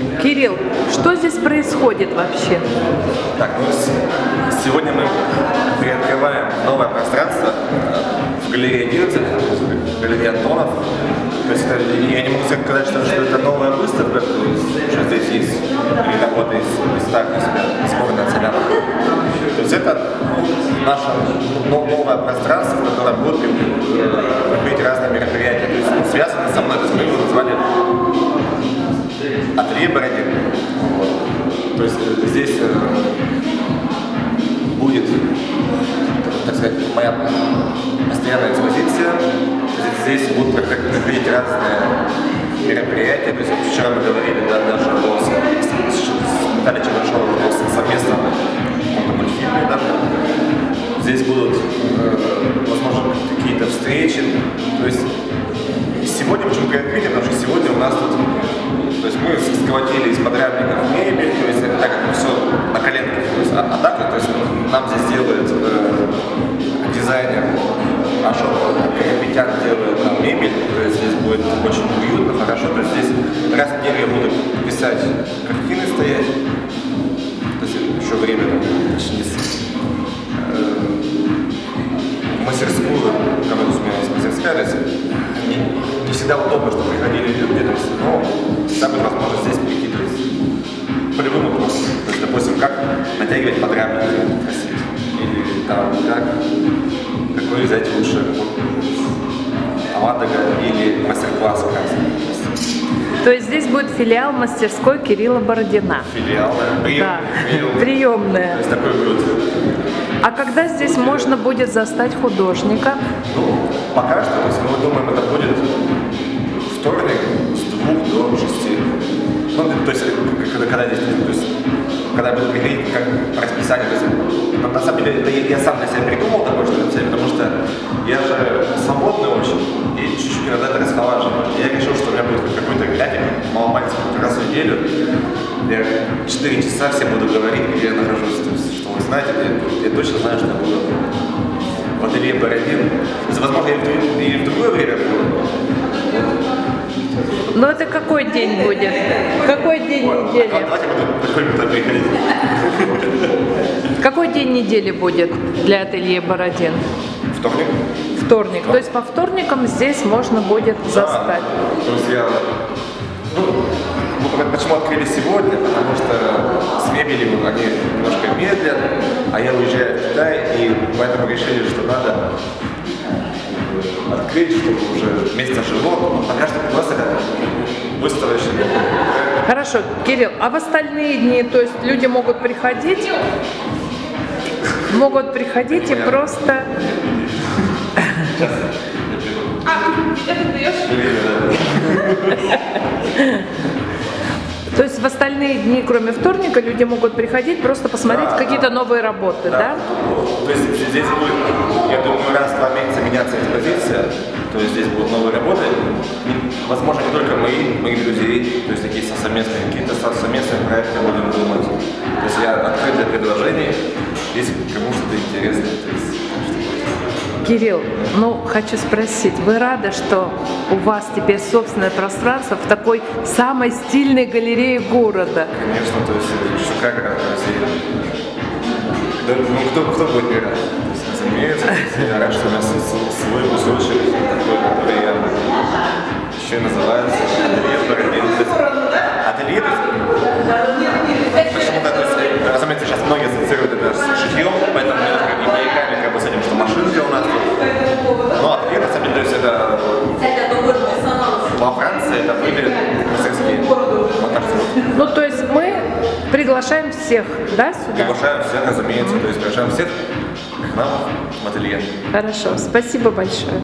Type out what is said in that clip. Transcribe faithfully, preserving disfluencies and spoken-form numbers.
Кирилл, что здесь происходит вообще? Так, ну, сегодня мы приоткрываем новое пространство в галерее одиннадцать, в галерее Антонов. То есть это, я не могу сказать, что, что это новая выставка, то есть, что здесь есть или работа из, из старых спорта Целяна. То есть это наше новое пространство, в котором будут проходить разные мероприятия. То есть ну, связаны со мной, то есть мы его назвали ателье Бородин. Вот. То есть здесь будет, так сказать, моя постоянная экспозиция. Здесь будут проходить разные мероприятия. То есть вчера мы говорили да, даже о Виталием Чернышовым о совместном мультфильме даже. Здесь будут, возможно, какие-то встречи. То есть сегодня, почему приоткрытие, потому что сегодня у нас тут, то есть мы схватили из подрядников мебель, то есть так как все на коленках, то есть, а, а так, то есть нам здесь делает э, дизайнер, наш Капитян делает нам мебель, то есть здесь будет очень уютно, хорошо, то есть здесь раз в неделю я буду писать картины стоять, то есть еще время там, точнее, э, мастерскую, когда у меня есть мастерская, то есть не, не всегда удобно, что приходили люди, то есть, но всегда будет возможность здесь прийти, то есть по любым вопросам, то есть, допустим, как натягивать подрядники красиво, или там, как, какой взять лучше Аватага или мастер-класс красный. То есть здесь будет филиал мастерской Кирилла Бородина. Филиал, да, прием, да. прием. Приемная. То есть такой будет. А когда здесь можно будет застать художника? Ну, пока что, то есть мы думаем, это будет вторник с двух до шести. Ну, то есть, когда, когда здесь, то есть, когда я буду приходить, как расписание, то есть, на самом деле, это я, я сам для себя придумал такое, что расписание, потому что я же свободный очень, и чуть-чуть иногда это расхолаживаю. Я решил, что у меня будет какой-то график, маломальский, раз в неделю, я четыре часа все буду говорить, где я нахожусь, то есть, что вы знаете, я, я точно знаю, что я буду в ателье Бородин. Возможно, я и в другое время буду. Но это какой день будет? Какой день вот, недели? Давайте потихоньку туда приходить. Какой день недели будет для ателье Бородин? Вторник. Вторник. То есть по вторникам здесь можно будет застать. Да, то есть я... Ну, мы почему открыли сегодня? Потому что с мебелью они немножко медлят, а я уезжаю в Китай, и поэтому решили, что надо открыть, чтобы уже месяц живот, пока что просто как выставочный. Хорошо, Кирилл, а в остальные дни, то есть люди могут приходить, могут приходить и просто... А, это даешь? То есть в остальные дни, кроме вторника, люди могут приходить, просто посмотреть да, какие-то да. новые работы, да? да? То есть здесь будет, я думаю, раз в два месяца меняться экспозиция, то есть здесь будут новые работы, возможно, не только мои, моих друзей, то есть такие совместные, какие-то совместные проекты будем думать. То есть я открыт для предложений, если кому что-то интересно. Кирилл, ну хочу спросить, вы рады, что у вас теперь собственное пространство в такой самой стильной галерее города? Конечно, то есть шикарно, то есть, да, ну кто, кто будет не рад? Разумеется, я рад, что у нас свой кусочек такой, который я еще и называется ателье Бородин. Ателье, почему-то, то есть, разумеется, сейчас многие ассоциируют это с шитьем, поэтому немножко не поиграли как бы с этим, что машинка у нас тут. Но ателье, на самом деле, то есть это во Франции это выглядит мастерские. Вот так вот. Ну, то есть мы приглашаем всех, да, сюда? Приглашаем всех, разумеется, то есть приглашаем всех к нам в ателье. Хорошо, спасибо большое.